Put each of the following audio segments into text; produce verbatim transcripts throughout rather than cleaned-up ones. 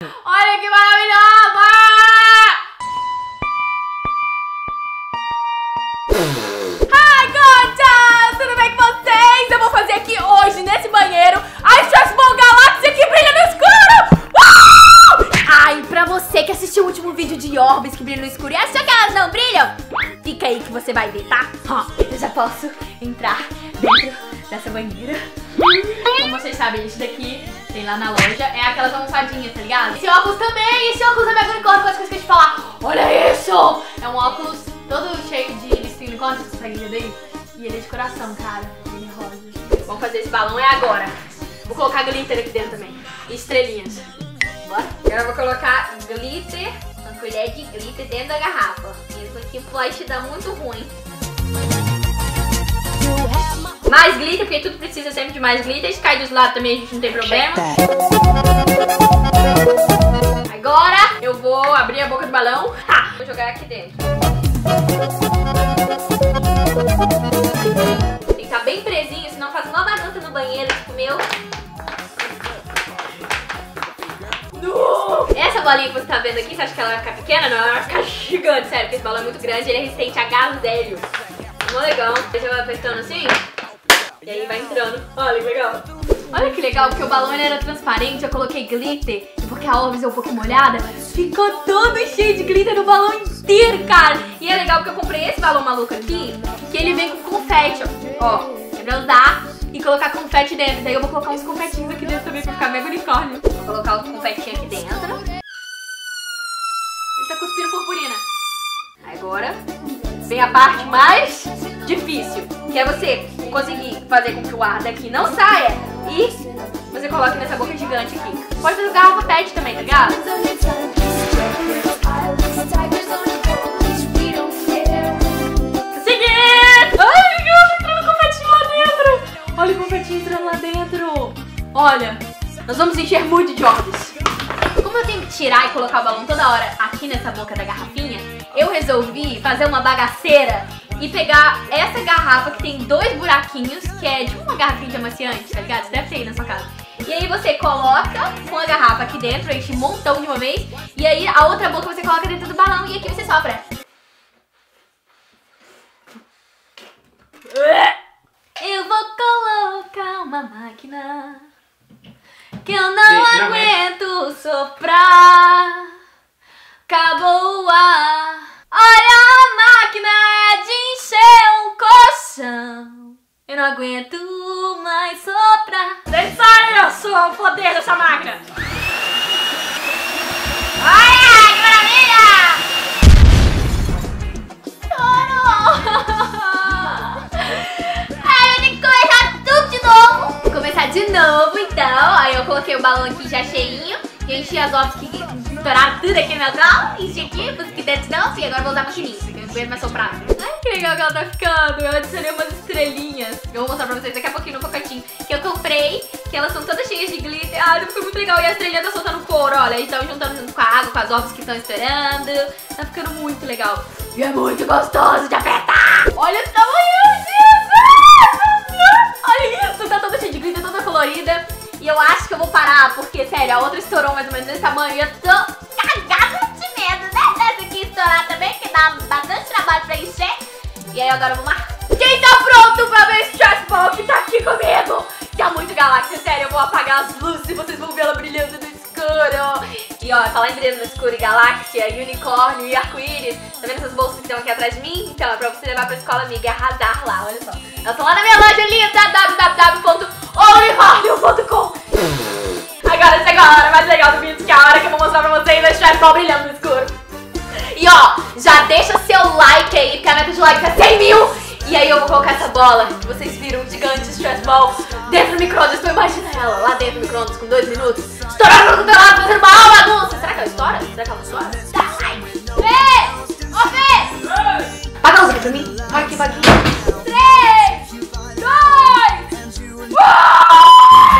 Olha que maravilhosa! Hi, gotchas! Tudo bem com vocês? Eu vou fazer aqui hoje, nesse banheiro, a Stress Ball Galáxia que brilha no escuro! Uau! Ai, pra você que assistiu o último vídeo de orbes que brilham no escuro e achou que elas não brilham, fica aí que você vai ver, tá? Ó, eu já posso entrar dentro dessa banheira. Como vocês sabem, isso daqui tem lá na loja, é aquelas almofadinhas, tá ligado? Esse óculos também, esse óculos é mega unicórnio, com as coisas que eu te falar. Olha isso! É um óculos todo cheio de listrinho unicórnio, vocês conseguem ver daí? E ele é de coração, cara. Ele é rosa. Vamos fazer esse balão, é agora. Vou colocar glitter aqui dentro também. E estrelinhas. Bora? Agora eu vou colocar glitter, uma colher de glitter dentro da garrafa. Isso aqui pode dar muito ruim. Mais glitter, porque tudo precisa sempre de mais glitter. Se cai dos lados também a gente não tem problema. Agora eu vou abrir a boca do balão. Ha! Vou jogar aqui dentro. Tem que estar bem presinho, senão faz uma bagunça no banheiro, tipo meu. No! Essa bolinha que você tá vendo aqui, você acha que ela vai ficar pequena? Não, ela vai ficar gigante, sério, porque esse balão é muito grande e ele é resistente a gás hélio. Muito legal. Você vai apertando assim. E aí vai entrando. Olha que legal. Olha que legal, porque o balão ele era transparente, eu coloquei glitter. E porque a Orbis é um pouco molhada, ficou todo cheio de glitter no balão inteiro, cara. E é legal porque eu comprei esse balão maluco aqui, que ele vem com confete, ó. Ó, é pra usar e colocar confete dentro. Daí eu vou colocar uns confetinhos aqui dentro também pra ficar mega unicórnio. Vou colocar os confetinhos aqui dentro. Ele tá cuspindo purpurina. Agora vem a parte mais difícil, que é você conseguir fazer com que o ar daqui não saia e você coloque nessa boca gigante aqui. Pode fazer garrafa pet também, tá ligado? Consegui! Ai, meu Deus, entrando confetinho lá dentro! Olha o confetinho entrando lá dentro! Olha, nós vamos encher muito de orbes. Como eu tenho que tirar e colocar o balão toda hora aqui nessa boca da garrafinha, eu resolvi fazer uma bagaceira e pegar essa garrafa que tem dois buraquinhos, que é tipo uma garrafinha de amaciante, tá ligado? Você deve ter aí na sua casa. E aí você coloca com a garrafa aqui dentro, enche um montão de uma vez, e aí a outra boca você coloca dentro do balão e aqui você sopra. Eu vou colocar uma máquina que eu não Sim, aguento não soprar. Acabou o ar. Olha, a máquina é de encher um colchão. Eu não aguento mais soprar. Deixa eu sou o poder dessa máquina. Olha, que maravilha! Ai, eu tenho que começar tudo de novo. Vou começar de novo, então. Aí eu coloquei o balão aqui já cheinho. E eu enchi as ovos que estouraram tudo aqui no meu balão. Enchi aqui, pus aqui dentro não. E agora eu vou usar a maquininha, porque eu não aguento mais soprar. Ai, que legal que ela tá ficando. Eu adicionei umas estrelinhas. Eu vou mostrar pra vocês daqui a pouquinho no pacotinho que eu comprei, que elas são todas cheias de glitter. Ai, ficou muito legal. E a estrelinha tá soltando couro, olha. Eles estão juntando junto com a água, com as ovos que estão estourando. Tá ficando muito legal. E é muito gostoso de apertar. Olha o tamanho disso. Olha isso, tá toda cheia de glitter, toda colorida. E eu acho que eu vou parar, porque, sério, a outra estourou mais ou menos desse tamanho e eu tô cagada de medo, né? Dessa aqui estourar também, que dá bastante trabalho pra encher. E aí agora eu vou marcar. Quem tá pronto pra ver esse Stress Ball que tá aqui comigo? Tá muito galáxia, sério, eu vou apagar as luzes e vocês vão ver ela brilhando no escuro. E ó, falar em brilhando no escuro e galáxia, e unicórnio e arco-íris. Tá vendo essas bolsas que estão aqui atrás de mim? Então, é pra você levar pra escola amiga e arrasar lá, olha só. Elas estão lá na minha loja linda, w w w ponto unicórnio ponto com. Agora chegou a hora mais legal do vídeo, que é a hora que eu vou mostrar pra vocês a Stress Ball brilhando no escuro. E ó, já deixa seu like aí, porque a meta de like é cem mil. E aí eu vou colocar essa bola, que vocês viram, um gigante Stress Ball, dentro do micro-ondas. Então imagina ela lá dentro do micro-ondas com dois minutos, estourando no teu lado, fazendo uma bagunça. Será que ela estoura? Será que ela estoura? Dá like! Fê! Ô Fê! Paga a luz aqui pra mim. Vai aqui, vai aqui. três, dois, um!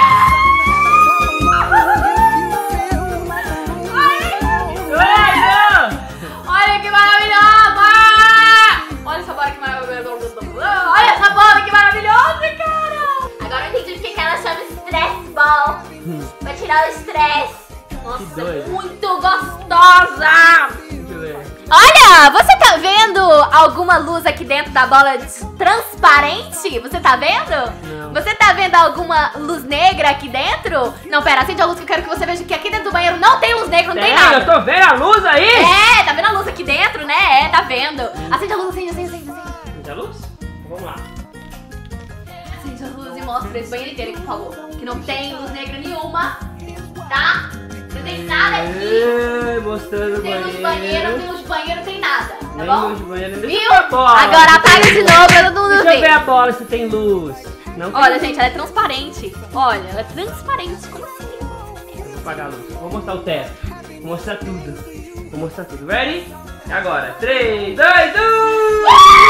Olha que maravilhosa! Olha essa bola que maravilhosa! Olha essa bola que maravilhosa, cara! Agora eu entendi porque que ela chama Stress Ball. Pra tirar o estresse. Nossa, dois. Muito gostosa! Deixa eu ver. Olha, você tá vendo alguma luz aqui dentro da bola transparente? Você tá vendo? Não. Você tá vendo alguma luz negra aqui dentro? Não, pera, acende a luz que eu quero que você veja que aqui dentro do banheiro não tem luz negra, não tem, Tem, nada. eu tô vendo a luz aí! É, tá vendo a luz aqui dentro, né? É, tá vendo. Acende a luz, acende, acende, acende. acende. Acende a luz? Então vamos lá. Acende a luz e mostra esse banheiro inteiro, por favor. Que não tem luz negra nenhuma, tá? Não tem nada aqui. Ê, mostrando o Tem luz de banheiro, não tem luz de banheiro, não tem nada, tá Nem bom? luz de banheiro, nem Viu? a bola. Agora Se apaga tem de luz. novo pra todo mundo Deixa eu ver ver. a bola se tem luz. Não tem Olha, luz. gente, ela é transparente. Olha, ela é transparente. Como assim? Vou apagar a luz. Vou mostrar o teto. Vou mostrar tudo. Vou mostrar tudo. Ready? E agora? três, dois, um!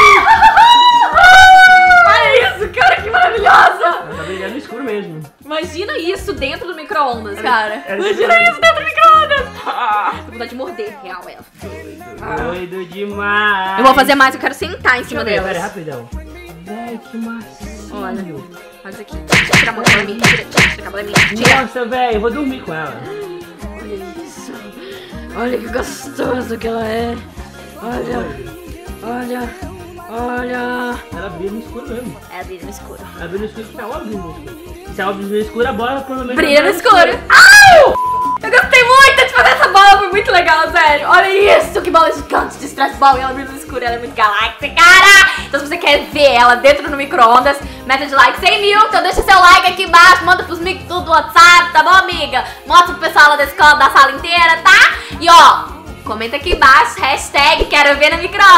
Olha isso, cara, que maravilhosa! Ela tá brilhando no escuro mesmo. Imagina isso dentro do micro-ondas, cara. é Imagina verdade. isso dentro do micro-ondas. Tô com vontade de morder, real, ela. Doido demais. Eu vou fazer mais, eu quero sentar em Deixa cima eu ver, delas. pera, rapidão. Véi, que macio. Olha. Olha isso aqui. Tira a mão da minha. Tira, tira, tira a mão da minha. Tira. Nossa, velho, eu vou dormir com ela. Olha isso. Olha que gostoso que ela é. Olha. Olha. Olha. Ela brilha no escuro mesmo. É, brilha no escuro. Ela brilha no escuro porque ela brilha no escuro. Se ela brilha no escuro, a bola provavelmente... Brilha no escuro. Ai! Eu gostei muito de fazer essa bola, foi muito legal, sério. Olha isso, que bola gigante de stress ball. E ela brilha no escuro, ela é muito galáctica, cara. Então se você quer ver ela dentro do micro-ondas, meta de like cem mil. Então deixa seu like aqui embaixo, manda pros amigos tudo no WhatsApp, tá bom, amiga? Mostra pro pessoal lá da escola, da sala inteira, tá? E ó, comenta aqui embaixo, hashtag quero ver no micro-ondas.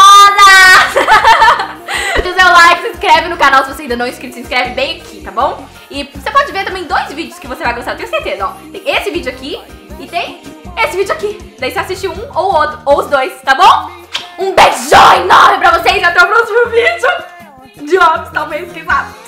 Deixa seu like, se inscreve no canal se você ainda não é inscrito, se inscreve bem aqui, tá bom? E você pode ver também dois vídeos que você vai gostar, eu tenho certeza, ó. Tem esse vídeo aqui e tem esse vídeo aqui. Daí você assiste um ou o outro, ou os dois, tá bom? Um beijão enorme pra vocês e até o próximo vídeo. De óbvio, talvez, quem sabe.